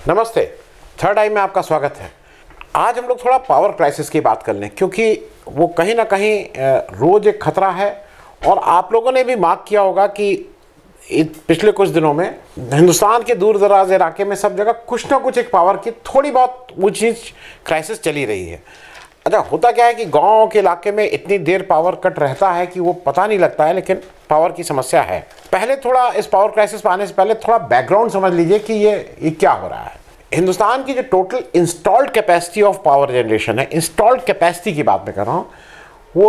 नमस्ते, थर्ड आई में आपका स्वागत है। आज हम लोग थोड़ा पावर क्राइसिस की बात कर लें, क्योंकि वो कहीं ना कहीं रोज़ एक खतरा है। और आप लोगों ने भी मार्क किया होगा कि पिछले कुछ दिनों में हिंदुस्तान के दूर दराज इलाके में सब जगह कुछ ना कुछ एक पावर की थोड़ी बहुत ऊंची क्राइसिस चली रही है। अच्छा, होता क्या है कि गाँव के इलाके में इतनी देर पावर कट रहता है कि वो पता नहीं लगता है, लेकिन पावर की समस्या है। पहले थोड़ा इस पावर क्राइसिस पर आने से पहले थोड़ा बैकग्राउंड समझ लीजिए कि ये क्या हो रहा है। हिंदुस्तान की जो total installed capacity of power generation है, इंस्टॉल्ड कैपेसिटी की बात मैं कर रहा हूँ, वो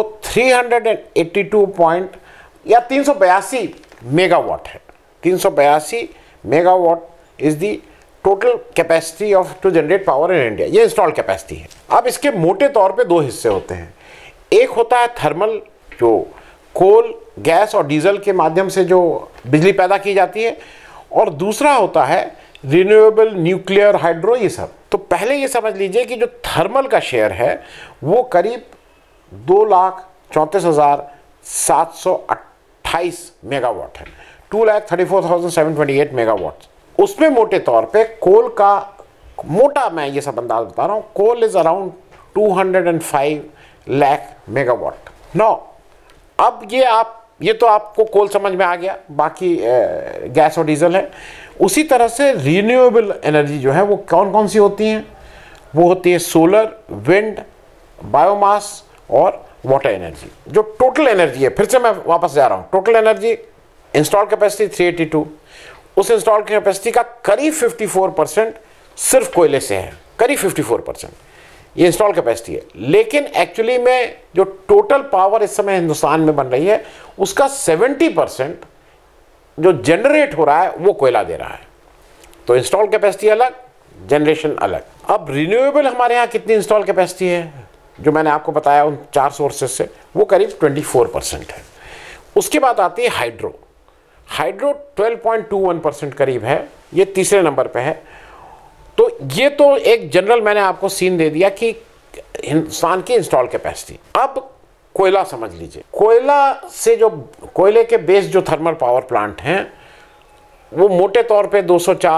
382 मेगावाट है। 382 megawatt is the total capacity of to generate power in India. ये इंस्टॉल्ड कैपेसिटी है। अब इसके मोटे तौर पे दो हिस्से होते हैं। एक होता है थर्मल, जो कोल, गैस और डीजल के माध्यम से जो बिजली पैदा की जाती है, और दूसरा होता है रिन्यूएबल, न्यूक्लियर, हाइड्रो, ये सब। तो पहले ये समझ लीजिए कि जो थर्मल का शेयर है वो करीब 2,34,728 मेगावाट है, 2,34,728 मेगावाट। उसमें मोटे तौर पे कोल का मोटा, मैं ये सब अंदाज बता रहा हूँ, coal is around 205 lakh megawatt. No, अब ये तो आपको कोल समझ में आ गया, बाकी गैस और डीजल है। उसी तरह से रिन्यूएबल एनर्जी जो है वो कौन कौन सी होती हैं? वो होती है सोलर, विंड, बायोमास और वाटर एनर्जी। जो टोटल एनर्जी है, फिर से मैं वापस जा रहा हूँ, टोटल एनर्जी इंस्टॉल कैपेसिटी 382, उस इंस्टॉल कैपेसिटी का करीब 54% सिर्फ कोयले से है, करीब 54% ये इंस्टॉल कैपेसिटी है। लेकिन एक्चुअली में जो टोटल पावर इस समय हिंदुस्तान में बन रही है उसका 70% जो जनरेट हो रहा है वो कोयला दे रहा है। तो इंस्टॉल कैपेसिटी अलग, जनरेशन अलग। अब रिन्यूएबल हमारे यहाँ कितनी इंस्टॉल कैपेसिटी है, जो मैंने आपको बताया उन 4 सोर्सेस से, वो करीब 24% है। उसके बाद आती है हाइड्रो। हाइड्रो 12.21% करीब है, ये तीसरे नंबर पे है। तो ये तो एक जनरल मैंने आपको सीन दे दिया कि हिंदुस्तान की इंस्टॉल कैपेसिटी। अब कोयला समझ लीजिए। कोयला से जो कोयले के बेस्ड जो थर्मल पावर प्लांट हैं वो मोटे तौर पे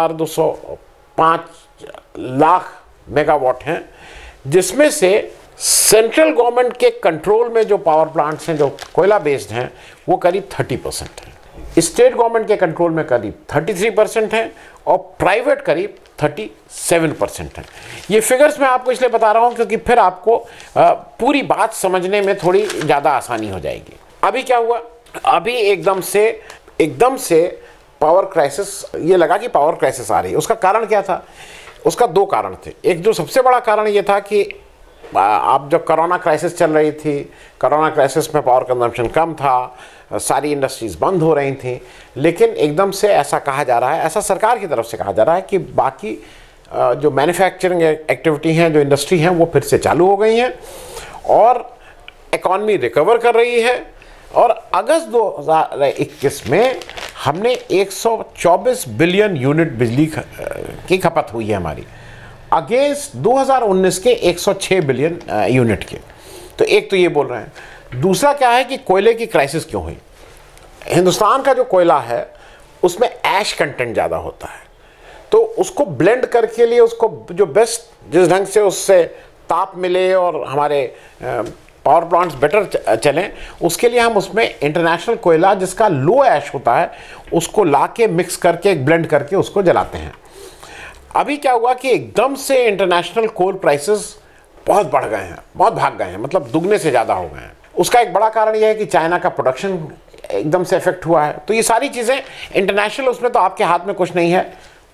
204-205 लाख मेगावाट हैं, जिसमें से सेंट्रल गवर्नमेंट के कंट्रोल में जो पावर प्लांट्स हैं जो कोयला बेस्ड हैं वो करीब 30% हैं। स्टेट गवर्नमेंट के कंट्रोल में करीब 33% हैं और प्राइवेट करीब 37% है। ये फिगर्स मैं आपको इसलिए बता रहा हूं क्योंकि फिर आपको पूरी बात समझने में थोड़ी ज़्यादा आसानी हो जाएगी। अभी क्या हुआ, अभी एकदम से पावर क्राइसिस, ये लगा कि पावर क्राइसिस आ रही है। उसका कारण क्या था? उसका 2 कारण थे। एक जो सबसे बड़ा कारण ये था कि आप जब कोरोना क्राइसिस चल रही थी, कोरोना क्राइसिस में पावर कंजम्पशन कम था, सारी इंडस्ट्रीज बंद हो रही थी, लेकिन एकदम से ऐसा कहा जा रहा है, ऐसा सरकार की तरफ से कहा जा रहा है कि बाकी जो मैन्युफैक्चरिंग एक्टिविटी हैं, जो इंडस्ट्री हैं, वो फिर से चालू हो गई हैं और इकॉनमी रिकवर कर रही है। और अगस्त 2021 में हमने 124 बिलियन यूनिट बिजली की खपत हुई है हमारी, अगेंस्ट 2019 के 106 बिलियन यूनिट के। तो एक तो ये बोल रहे हैं। दूसरा क्या है कि कोयले की क्राइसिस क्यों हुई? हिंदुस्तान का जो कोयला है उसमें ऐश कंटेंट ज़्यादा होता है, तो उसको ब्लेंड करके लिए उसको जो बेस्ट, जिस ढंग से उससे ताप मिले और हमारे पावर प्लांट्स बेटर चलें, उसके लिए हम उसमें इंटरनेशनल कोयला जिसका लो ऐश होता है उसको ला के मिक्स करके ब्लेंड करके उसको जलाते हैं। अभी क्या हुआ कि एकदम से इंटरनेशनल कोल प्राइसेस बहुत बढ़ गए हैं, बहुत भाग गए हैं, मतलब दुगने से ज़्यादा हो गए हैं। उसका एक बड़ा कारण यह है कि चाइना का प्रोडक्शन एकदम से इफेक्ट हुआ है। तो ये सारी चीज़ें इंटरनेशनल, उसमें तो आपके हाथ में कुछ नहीं है,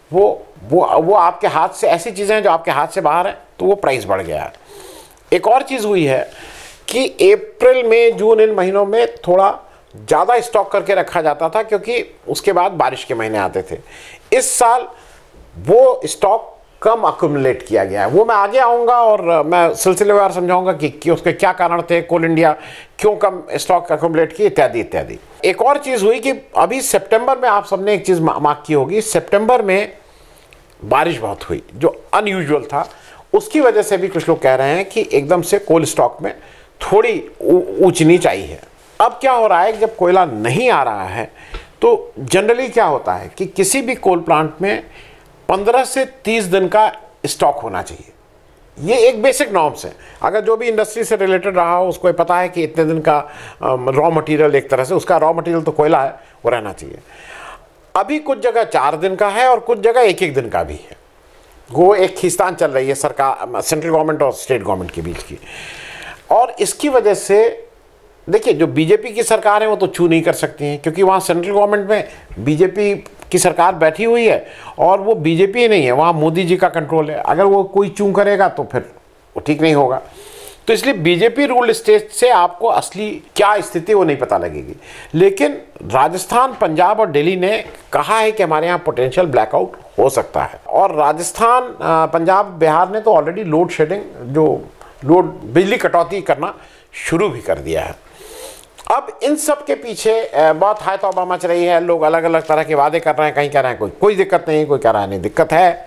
वो आपके हाथ से, ऐसी चीज़ें हैं जो आपके हाथ से बाहर हैं, तो वो प्राइस बढ़ गया है। एक और चीज़ हुई है कि अप्रैल, मई, जून, इन महीनों में थोड़ा ज़्यादा स्टॉक करके रखा जाता था क्योंकि उसके बाद बारिश के महीने आते थे। इस साल वो स्टॉक कम अक्यूमुलेट किया गया है। वो मैं आगे आऊँगा और मैं सिलसिलेवार समझाऊंगा कि उसके क्या कारण थे, कोल इंडिया क्यों कम स्टॉक अक्यूमुलेट किए, इत्यादि इत्यादि। एक और चीज़ हुई कि अभी सितंबर में आप सबने एक चीज़ मार्क की होगी, सितंबर में बारिश बहुत हुई जो अनयूजुअल था। उसकी वजह से भी कुछ लोग कह रहे हैं कि एकदम से कोल स्टॉक में थोड़ी ऊंच नीच आई है। अब क्या हो रहा है, जब कोयला नहीं आ रहा है तो जनरली क्या होता है कि किसी भी कोल प्लांट में 15 से 30 दिन का स्टॉक होना चाहिए। ये एक बेसिक नॉर्म्स है। अगर जो भी इंडस्ट्री से रिलेटेड रहा हो उसको पता है कि इतने दिन का रॉ मटेरियल, एक तरह से उसका रॉ मटेरियल तो कोयला है, वो रहना चाहिए। अभी कुछ जगह 4 दिन का है और कुछ जगह 1-1 दिन का भी है। वो एक खींचतान चल रही है सरकार, सेंट्रल गवर्नमेंट और स्टेट गवर्नमेंट के बीच की। और इसकी वजह से देखिए, जो बीजेपी की सरकार है वो तो छू नहीं कर सकती हैं, क्योंकि वहाँ सेंट्रल गवर्नमेंट में बीजेपी की सरकार बैठी हुई है और वो बीजेपी ही नहीं है, वहाँ मोदी जी का कंट्रोल है। अगर वो कोई चूं करेगा तो फिर वो ठीक नहीं होगा। तो इसलिए बीजेपी रूल्ड स्टेट से आपको असली क्या स्थिति वो नहीं पता लगेगी। लेकिन राजस्थान, पंजाब और दिल्ली ने कहा है कि हमारे यहाँ पोटेंशियल ब्लैकआउट हो सकता है। और राजस्थान, पंजाब, बिहार ने तो ऑलरेडी लोड शेडिंग, जो बिजली कटौती करना शुरू भी कर दिया है। अब इन सब के पीछे बहुत हाय तौबा मच रही है। लोग अलग अलग तरह के वादे कर रहे हैं, कहीं कह रहे हैं कोई दिक्कत नहीं, कोई कह रहा है नहीं दिक्कत है।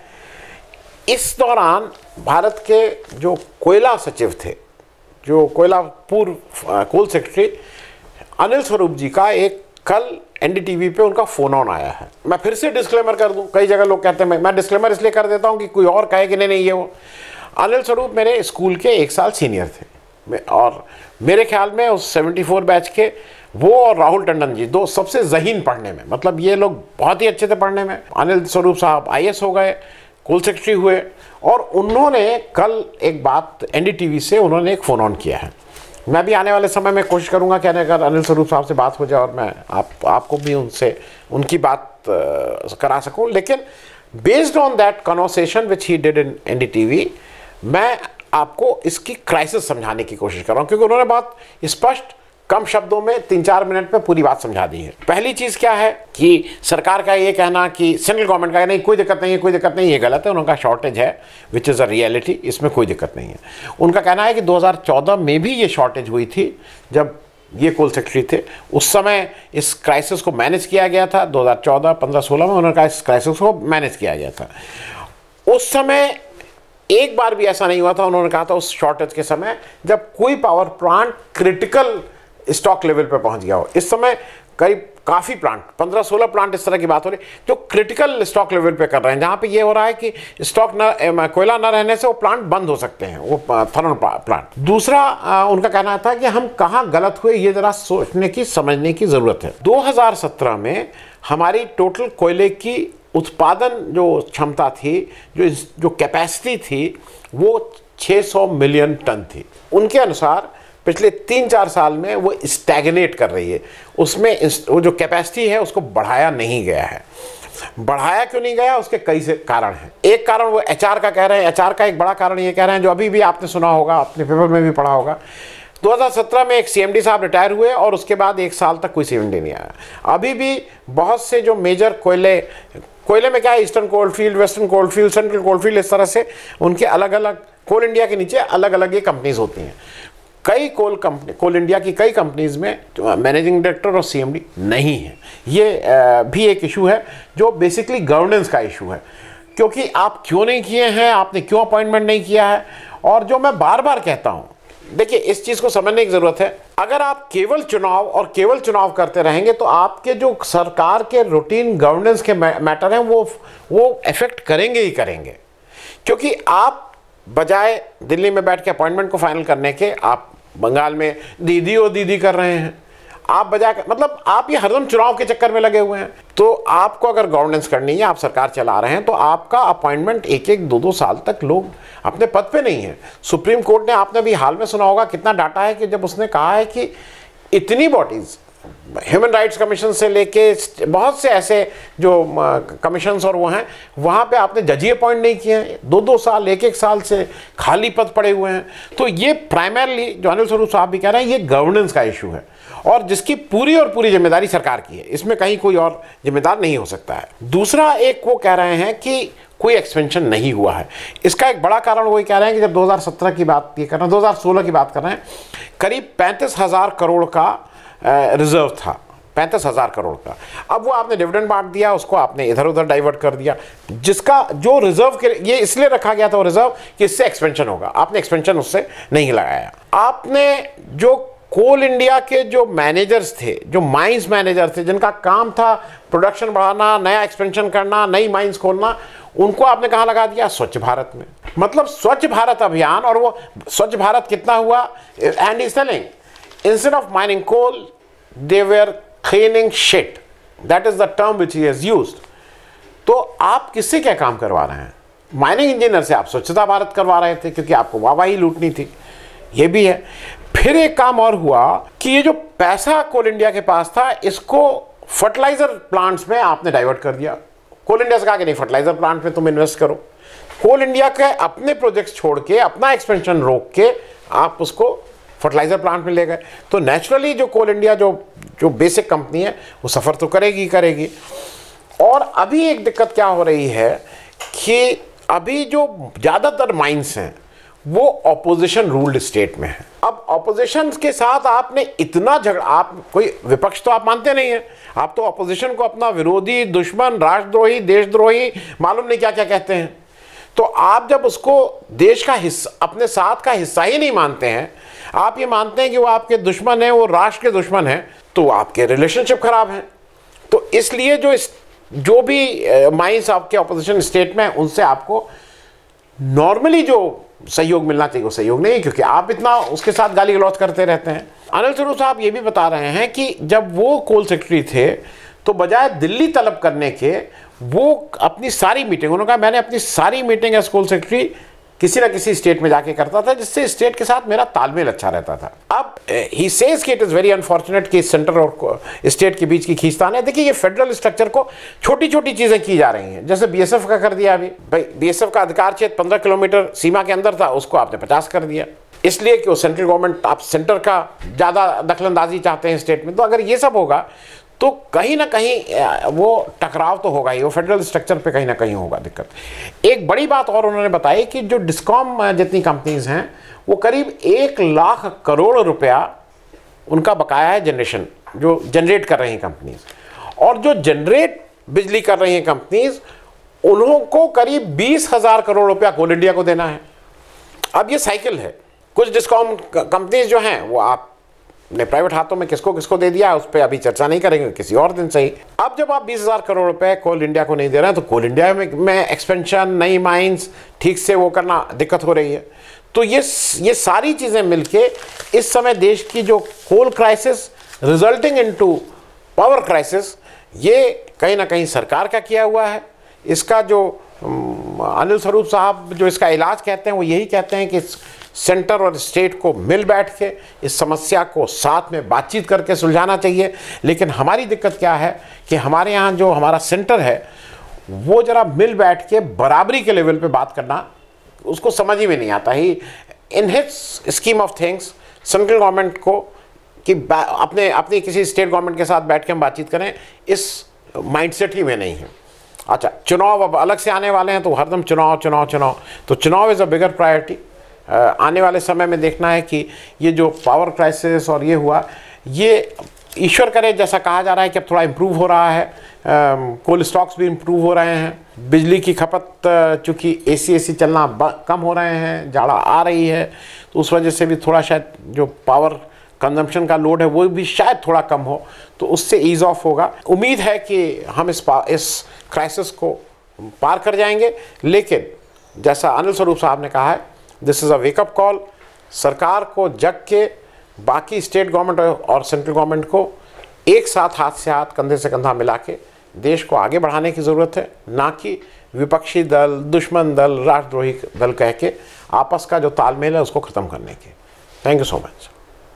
इस दौरान भारत के जो कोयला सचिव थे, जो कोयला पूर्व कोल सेक्रेटरी अनिल स्वरूप जी का एक कल एनडीटीवी पे उनका फोन ऑन आया है। मैं फिर से डिस्क्लेमर कर दूं, कई जगह लोग कहते हैं, मैं डिस्क्लेमर इसलिए कर देता हूं कि कोई और कहे कि नहीं ये वो। अनिल स्वरूप मेरे स्कूल के 1 साल सीनियर थे और मेरे ख्याल में उस 74 बैच के वो और राहुल टंडन जी 2 सबसे ज़हीन पढ़ने में, मतलब ये लोग बहुत ही अच्छे थे पढ़ने में। अनिल स्वरूप साहब IAS हो गए, कोल सेक्रेटरी हुए, और उन्होंने कल एक बात एनडीटीवी से उन्होंने एक फ़ोन ऑन किया है। मैं भी आने वाले समय में कोशिश करूंगा कि अगर अनिल स्वरूप साहब से बात हो जाए और मैं आपको भी उनकी बात करा सकूं। लेकिन based on that conversation which he did in NDTV, मैं आपको इसकी क्राइसिस समझाने की कोशिश कर रहा हूं, क्योंकि उन्होंने बहुत स्पष्ट, कम शब्दों में 3-4 मिनट में पूरी बात समझा दी है। पहली चीज़ क्या है कि सरकार का ये कहना कि सेंट्रल गवर्नमेंट का नहीं कोई दिक्कत नहीं है, कोई दिक्कत नहीं, ये गलत है। उनका शॉर्टेज है विच इज़ अ रियलिटी, इसमें कोई दिक्कत नहीं है। उनका कहना है कि 2014 में भी ये शॉर्टेज हुई थी, जब ये कोल सेक्रेटरी थे। उस समय इस क्राइसिस को मैनेज किया गया था। 2014, 15, 16 में उन्होंने कहा इस क्राइसिस को मैनेज किया गया था। उस समय एक बार भी ऐसा नहीं हुआ था, उन्होंने कहा था उस शॉर्टेज के समय, जब कोई power plant critical stock level पे पहुंच गया हो। इस समय करीब काफ़ी प्लांट, 15-16 प्लांट इस तरह की बात हो रही जो क्रिटिकल स्टॉक लेवल पे कर रहे हैं, जहाँ पे ये हो रहा है कि स्टॉक न, कोयला न रहने से वो प्लांट बंद हो सकते हैं, वो थर्मल प्लांट। दूसरा उनका कहना था कि हम कहाँ गलत हुए ये ज़रा सोचने की, समझने की ज़रूरत है। 2017 में हमारी टोटल कोयले की उत्पादन जो क्षमता थी, जो कैपेसिटी थी, वो 600 मिलियन टन थी। उनके अनुसार पिछले 3-4 साल में वो स्टैग्नेट कर रही है। उसमें वो जो कैपेसिटी है उसको बढ़ाया नहीं गया है। बढ़ाया क्यों नहीं गया, उसके कई से कारण हैं। एक कारण वो HR का कह रहे हैं। HR का एक बड़ा कारण ये कह रहे हैं, जो अभी भी आपने सुना होगा, अपने पेपर में भी पढ़ा होगा, 2017 में एक CMD साहब रिटायर हुए और उसके बाद 1 साल तक कोई CMD नहीं आया। अभी भी बहुत से जो मेजर कोयले में क्या है, eastern coalfield, western coalfield, central coalfield, इस तरह से उनके अलग अलग, कोल इंडिया के नीचे अलग अलग ये कंपनीज होती हैं। कई कोल इंडिया की कई कंपनीज में मैनेजिंग डायरेक्टर और CMD नहीं है। ये भी एक इशू है जो बेसिकली गवर्नेंस का इशू है, क्योंकि आप क्यों नहीं किए हैं, आपने क्यों अपॉइंटमेंट नहीं किया है। और जो मैं बार बार कहता हूँ, देखिए इस चीज़ को समझने की ज़रूरत है। अगर आप केवल चुनाव करते रहेंगे तो आपके जो सरकार के रूटीन गवर्नेंस के मैटर हैं वो इफेक्ट करेंगे ही करेंगे, क्योंकि आप बजाय दिल्ली में बैठ के अपॉइंटमेंट को फाइनल करने के, आप बंगाल में दीदी और दीदी कर रहे हैं। आप बजाय, मतलब आप ये हरदम चुनाव के चक्कर में लगे हुए हैं। तो आपको अगर गवर्नेंस करनी है, आप सरकार चला रहे हैं, तो आपका अपॉइंटमेंट 1-1, 2-2 साल तक लोग अपने पद पे नहीं है। सुप्रीम कोर्ट ने, आपने भी हाल में सुना होगा, कितना डाटा है कि जब उसने कहा है कि इतनी बॉडीज, ह्यूमन राइट्स कमीशन से लेके बहुत से ऐसे जो कमीशंस और वो हैं, वहाँ पे आपने जज ही अपॉइंट नहीं किए हैं। 2-2 साल, 1-1 साल से खाली पद पड़े हुए हैं। तो ये प्राइमरली, जो अनिल स्वरूप साहब भी कह रहे हैं, ये गवर्नेंस का इशू है और जिसकी पूरी और पूरी जिम्मेदारी सरकार की है। इसमें कहीं कोई और जिम्मेदार नहीं हो सकता है। दूसरा, एक वो कह रहे हैं कि कोई एक्सपेंशन नहीं हुआ है। इसका एक बड़ा कारण वही कह रहे हैं कि जब 2017 की बात ये कर रहे हैं, 2016 की बात कर रहे हैं, करीब 35,000 करोड़ का रिजर्व था, 35,000 करोड़ का। अब वो आपने डिविडेंड बांट दिया, उसको आपने इधर उधर डाइवर्ट कर दिया, जिसका जो रिजर्व के ये इसलिए रखा गया था वो रिजर्व कि इससे एक्सपेंशन होगा। आपने एक्सपेंशन उससे नहीं लगाया। आपने जो कोल इंडिया के जो मैनेजर्स थे, जो माइंस मैनेजर थे, जिनका काम था प्रोडक्शन बढ़ाना, नया एक्सपेंशन करना, नई माइंस खोलना, उनको आपने कहाँ लगा दिया? स्वच्छ भारत में। मतलब स्वच्छ भारत अभियान, और वो स्वच्छ भारत कितना हुआ? And is telling instead of mining coal they were cleaning shit, that is the term which he has used. तो आप किससे क्या काम करवा रहे हैं? माइनिंग इंजीनियर से आप स्वच्छता भारत करवा रहे थे क्योंकि आपको वाहवाही लूटनी थी, ये भी है। फिर एक काम और हुआ कि ये जो पैसा कोल इंडिया के पास था, इसको फर्टिलाइजर प्लांट्स में आपने डाइवर्ट कर दिया। कोल इंडिया से कहा कि नहीं, फर्टिलाइजर प्लांट में तुम इन्वेस्ट करो। कोल इंडिया के अपने प्रोजेक्ट्स छोड़ के, अपना एक्सपेंशन रोक के आप उसको फर्टिलाइजर प्लांट में ले गए। तो नेचुरली जो कोल इंडिया जो बेसिक कंपनी है वो सफ़र तो करेगी। और अभी एक दिक्कत क्या हो रही है कि अभी जो ज़्यादातर माइंस हैं वो ऑपोजिशन रूल्ड स्टेट में है। अब ऑपोजिशन के साथ आपने इतना झगड़ा, आप कोई विपक्ष तो आप मानते नहीं हैं, आप तो ऑपोजिशन को अपना विरोधी, दुश्मन, राष्ट्रद्रोही, देशद्रोही, मालूम नहीं क्या क्या कहते हैं। तो आप जब उसको देश का हिस्सा, अपने साथ का हिस्सा ही नहीं मानते हैं, आप ये मानते हैं कि वो आपके दुश्मन है, वो राष्ट्र के दुश्मन है, तो आपके रिलेशनशिप खराब हैं। तो इसलिए जो भी माइंस आपके ऑपोजिशन स्टेट में, उनसे आपको नॉर्मली जो सहयोग मिलना चाहिए वो सहयोग नहीं, क्योंकि आप इतना उसके साथ गाली गलौज करते रहते हैं। अनिल स्वरूप साहब ये भी बता रहे हैं कि जब वो कोल सेक्रेटरी थे तो बजाय दिल्ली तलब करने के, वो अपनी सारी मीटिंग, उन्होंने कहा मैंने अपनी सारी मीटिंग एज कोल सेक्रेटरी किसी ना किसी स्टेट में जाके करता था, जिससे स्टेट के साथ मेरा तालमेल अच्छा रहता था। अब ही सेज कि इट इज़ वेरी अनफॉर्चुनेट कि सेंटर और स्टेट के बीच की खींचतान है। देखिए, ये फेडरल स्ट्रक्चर को छोटी छोटी चीज़ें की जा रही हैं, जैसे बीएसएफ का कर दिया। अभी भाई बीएसएफ का अधिकार क्षेत्र 15 किलोमीटर सीमा के अंदर था, उसको आपने 50 कर दिया, इसलिए कि वो सेंट्रल गवर्नमेंट, आप सेंटर का ज़्यादा दखलंदाजी चाहते हैं स्टेट में। तो अगर ये सब होगा तो कहीं ना कहीं वो टकराव तो होगा ही, वो फेडरल स्ट्रक्चर पे कहीं ना कहीं होगा दिक्कत। एक बड़ी बात और उन्होंने बताई कि जो डिस्कॉम जितनी कंपनीज हैं वो करीब 1 लाख करोड़ रुपया उनका बकाया है जनरेशन, जो जनरेट कर रही हैं कंपनीज, और जो जनरेट बिजली कर रही हैं कंपनीज, उनको करीब 20,000 करोड़ रुपया कोल इंडिया को देना है। अब ये साइकिल है, कुछ डिस्कॉम कंपनीज जो हैं वो आपने प्राइवेट हाथों में किसको किसको दे दिया, उस पर अभी चर्चा नहीं करेंगे, किसी और दिन सही। अब जब आप 20,000 करोड़ रुपए कोल इंडिया को नहीं दे रहे हैं, तो कोल इंडिया में एक्सपेंशन, नई माइंस ठीक से वो करना दिक्कत हो रही है। तो ये सारी चीज़ें मिलके इस समय देश की जो coal crisis resulting into power crisis, ये कहीं ना कहीं सरकार का किया हुआ है। इसका जो अनिल स्वरूप साहब जो इसका इलाज कहते हैं, वो यही कहते हैं कि सेंटर और स्टेट को मिल बैठ के इस समस्या को साथ में बातचीत करके सुलझाना चाहिए। लेकिन हमारी दिक्कत क्या है कि हमारे यहाँ जो हमारा सेंटर है वो जरा मिल बैठ के बराबरी के लेवल पे बात करना उसको समझ ही में नहीं आता। He in his scheme of things central government को कि अपने किसी स्टेट गवर्नमेंट के साथ बैठ के हम बातचीत करें, इस माइंडसेट ही में नहीं है। अच्छा, चुनाव अब अलग से आने वाले हैं, तो हरदम चुनाव, तो चुनाव इज़ अ बिगर प्रायोरिटी। आने वाले समय में देखना है कि ये जो पावर क्राइसिस और ये हुआ, ये ईश्वर करे, जैसा कहा जा रहा है कि अब थोड़ा इम्प्रूव हो रहा है, कोल स्टॉक्स भी इम्प्रूव हो रहे हैं, बिजली की खपत चूँकि एसी चलना कम हो रहे हैं, जाड़ा आ रही है, तो उस वजह से भी थोड़ा शायद जो पावर कंजम्पशन का लोड है वो भी शायद थोड़ा कम हो, तो उससे ईज ऑफ होगा। उम्मीद है कि हम इस क्राइसिस को पार कर जाएंगे। लेकिन जैसा अनिल स्वरूप साहब ने कहा है, this is a wake up call. सरकार को जग के बाकी स्टेट गवर्नमेंट और सेंट्रल गवर्नमेंट को एक साथ, हाथ से हाथ, कंधे से कंधा मिला के देश को आगे बढ़ाने की ज़रूरत है, ना कि विपक्षी दल, दुश्मन दल, राष्ट्रद्रोही दल कह के आपस का जो तालमेल है उसको ख़त्म करने के। Thank you so much.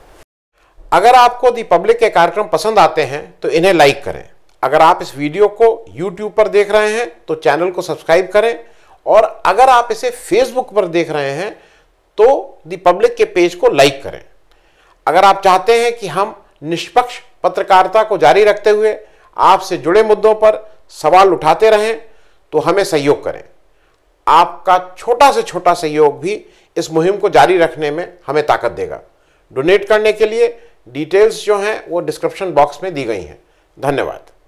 अगर आपको दी पब्लिक के कार्यक्रम पसंद आते हैं तो इन्हें लाइक करें। अगर आप इस वीडियो को YouTube पर देख रहे हैं तो चैनल को सब्सक्राइब करें, और अगर आप इसे Facebook पर देख रहे हैं तो दी पब्लिक के पेज को लाइक करें। अगर आप चाहते हैं कि हम निष्पक्ष पत्रकारिता को जारी रखते हुए आपसे जुड़े मुद्दों पर सवाल उठाते रहें तो हमें सहयोग करें। आपका छोटा से छोटा सहयोग भी इस मुहिम को जारी रखने में हमें ताकत देगा। डोनेट करने के लिए डिटेल्स जो हैं वो डिस्क्रिप्शन बॉक्स में दी गई हैं। धन्यवाद।